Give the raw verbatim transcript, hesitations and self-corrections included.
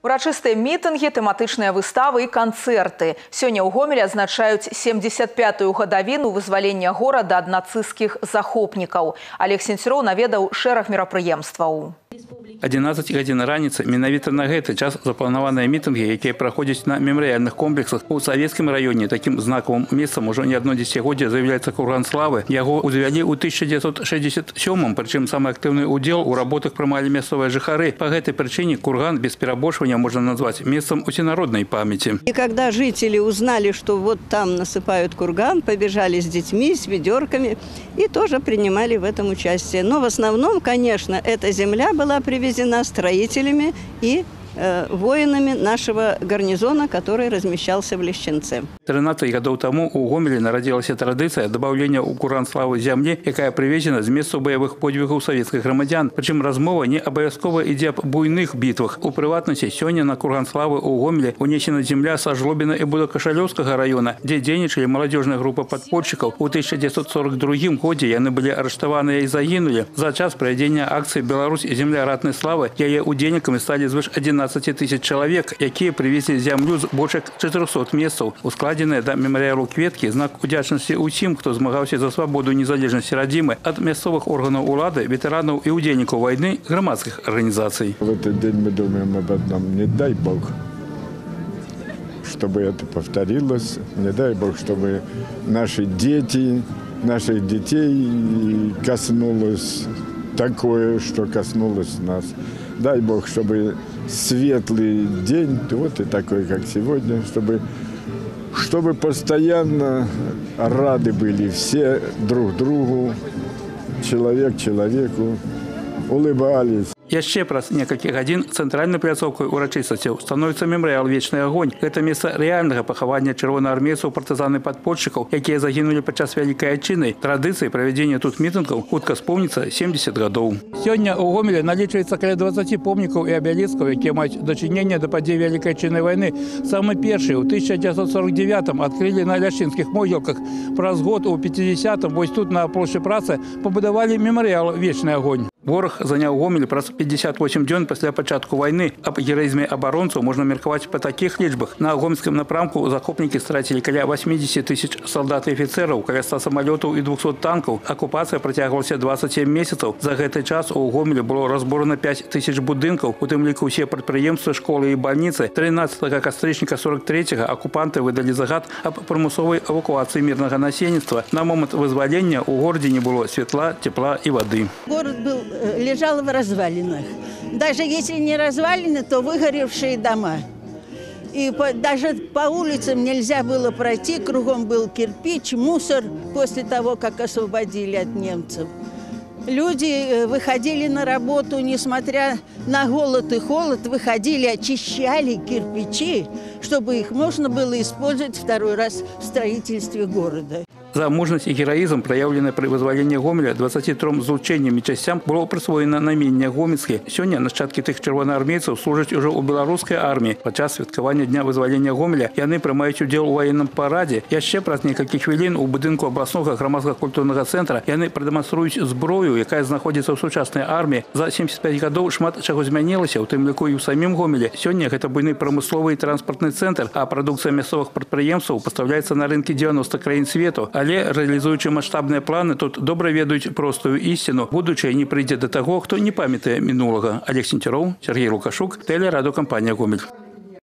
Урачыстыя мітынгі, тэматычныя выставы і канцэрты. Сёння ў Гомелі адзначаюць семьдесят пятую гадавіну вызвалення горада ад нацысцкіх захопнікаў. Олег Сенцюроў наведаў шэраг мерапрыемстваў. одиннадцать гадзін раніцы менавіта на гэты час запланаваныя мітынгі, якія праходзяць на мемарыяльных комплексах у савецкім раёне. Такім знакавым месцам ужо не одно дзесяцігоддзе з'яўляецца курган славы. Яго узвялі ў тысяча девятьсот шестьдесят сёмым, прычым самы актыўны ўдзел у работах прымалі мясцовыя жыхары. По гэтай прычыне курган без перабольшвання можно назвать местом усенародной памяти. И когда жители узнали, что вот там насыпают курган, побежали с детьми, с ведерками и тоже принимали в этом участие. Но в основном, конечно, эта земля была привезена строителями и э, воинами нашего гарнизона, который размещался в Лещенце. тринадцать гадоў таму у Гомелі нарадзілася традыцыя дабаўлення ў курган славы зямлі, якая прывезена з месцаў баявых подвігаў савецкіх грамадзян. Прычым размова не абавязкова ідзе аб буйных бітвах. У прыватнасці сёння на курган славы ў Гомелі унесена земля са Жлобіна і Будакашалёўскага района, дзе дзейнічалі маладзёжная група падпольшчыкаў. У тысяча девятьсот сорок другім годзе яны былі арыштаваныя і загінулі. За час правядзення акцыі «Беларусь – земля ратнай славы» яе удзельнікамі сталі звыш одиннадцати тысяч чалавек, якія прывезлі зямлю з больш як чатырохсот месцаў. Ускладзеныя да мемарыялу кветкі знак удзячнасці ўсім, хто змагаўся за свабоду і незалежнасці радзімы, ад мясцовых органаў улады, ветэранаў і удзельнікаў вайны, грамадскіх арганізацый. В этот день мы думаем об одном. Не дай Бог, чтобы это повторилось. Не дай Бог, чтобы наши дети, наших детей коснулось такое, что коснулось нас. Дай Бог, чтобы светлый день, вот и такой, как сегодня, чтобы, чтобы постоянно рады были все друг другу, человек человеку, улыбались. Яшчэ праз некалькі гадзін цэнтральнай пляцоўкай урачыстасцяў становіцца мемарыял «Вечны агонь». Гэта месца рэальнага пахавання чырвонаармейцаў, партызан і падпольшчыкаў, якія загінулі падчас вялікай адчыны. Традыцыяй правядзення тут мітынгаў хутка спомніцца семьдесят гадоў. Сёння ў Гомелі налічваецца каля двадцати помнікаў і абеліскаў, якія маюць дачыненне да падзей вялікай адчыннай вайны. Самы першы ў тысяча девятьсот сорок девятым адкрылі на ляшчынскіх могілках. Праз год у пятидесятым вось тут на плошчы Працы пабудавалі мемарыял «Вечны агонь». Вораг заняў Гомель праз пятьдесят восемь дзён пасля пачатку вайны. Аб гераізме абаронцаў можна меркаваць па такіх лічбах. На гомельскім напрамку захопнікі страцілі каля восьмидесяти тысяч салдат і афіцэраў, каля ста самалётаў і двухсот танкаў. Акупацыя працягвалася двадцать семь месяцаў. За гэты час у Гомелі было разбурана пять тысяч будынкаў, у тым ліку ўсе прадпрыемствы, школы і бальніцы. тринадцатага кастрычніка сорок третьего акупанты выдалі загад аб прымусовай эвакуацыі мірнага насельніцтва. На момант вызвалення ў горадзе не было святла, цепла і вады. Город был лежал в развалинах. Даже если не развалины, то выгоревшие дома. И по, даже по улицам нельзя было пройти, кругом был кирпич, мусор после того, как освободили от немцев. Люди выходили на работу, несмотря на голод и холод, выходили, очищали кирпичи, чтобы их можно было использовать второй раз в строительстве города. За мужнасць і гераізм, праяўлены пры вызваленні Гомеля двадцати трём злучэнням і часцям, было прысвоена найменне Гомельскі. Сёння нашчадкі тых чырвонаармейцаў служаць ужо ў беларускай арміі. Падчас святкавання дня вызвалення Гомеля яны прымаюць удзел у ваенным парадзе. Яшчэ праз некалькі хвілін у будынку абласнога грамадскага культурнага цэнтра яны прадэманструюць зброю, якая знаходзіцца ў сучаснай арміі. За семьдесят пять гадоў шмат чаго змянілася, у тым ліку і ў самім Гомелі. Сёння гэта буйны прамысловы і транспартны цэнтр, а прадукцыя мясцовых прадпрыемстваў пастаўляецца на рынкі девяноста краін свету. Але рэалізуючы маштабныя планы, тут добра ведаюць простую ісціну. Будучае не прыйдзе да таго, хто не памятае мінулага. Олег Сенцюроў, Сергей Лукашук, тэлерадыёкампанія «Гомель».